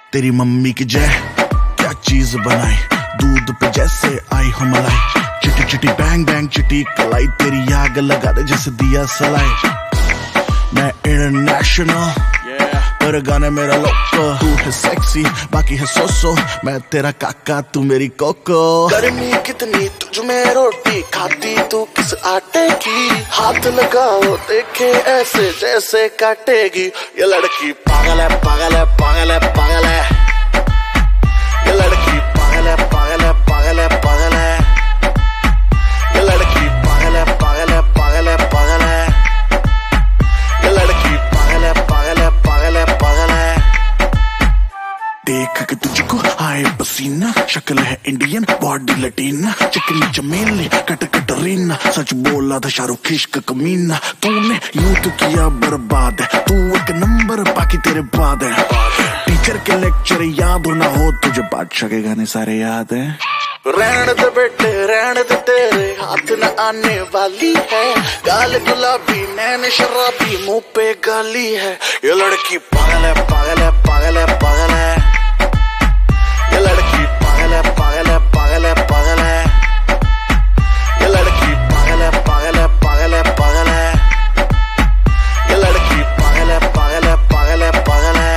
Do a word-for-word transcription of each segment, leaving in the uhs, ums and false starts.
तेरी मम्मी की जय, क्या चीज बनाई, दूध पे जैसे आई हो मलाई। चिटी चिटी बैंग बैंग चिटी कलाई, तेरी आग लगा दे जैसे दिया सलाई। मैं इंटरनेशनल पर गाने मेरा लोको, तू है सेक्सी बाकी है सोसो, मैं तेरा काका तू मेरी कोको। गर्मी कितनी तुझ में रोटी खाती तू किस आटे की, हाथ लगाओ देखे ऐसे जैसे काटेगी। ये लड़की पागल है पागल है पागल है पागल है, ये लड़की पागल है पागल है पागल है पागल है, ये लड़की पागल है पागल है पागल है पागल है, ये लड़की पागल है पागल है पागल है पागल है। देख के तुझको आए पसीना, शक्ल है इंडियन बॉडी लटीना, चिकनी चमेली कट कटरीना, सच बोला था शाहरुख इश्क कमीना। तूने यूं तो किया बर्बाद है, तू एक नंबर बाकी तेरे बाद है। टीचर के लेक्चर याद हो ना हो तुझे, बादशाह के गाने सारे याद हैं। रहने दे बेटे रहने दे, तेरे हाथ न आने वाली है, गाल गुलाबी नैन शराबी मुंह पे गाली है। ये लड़की पागल है पागल है पागल है पागल है, ये लड़की पागल है पागल है पागल है पागल है, ये लड़की पागल है पागल है पागल है पागल है, ये लड़की पागल है पागल है पागल है पागल है।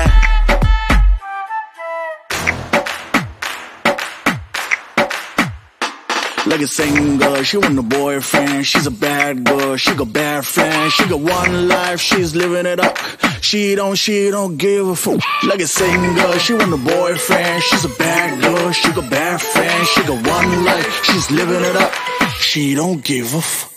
Like a singer, she want a boyfriend. She's a bad girl, she got bad friends. She got one life, she's living it up. She don't, she don't give a fuck. Like a singer, she want a boyfriend. She's a bad girl, she got bad friends. She got one life, she's living it up. She don't give a fuck.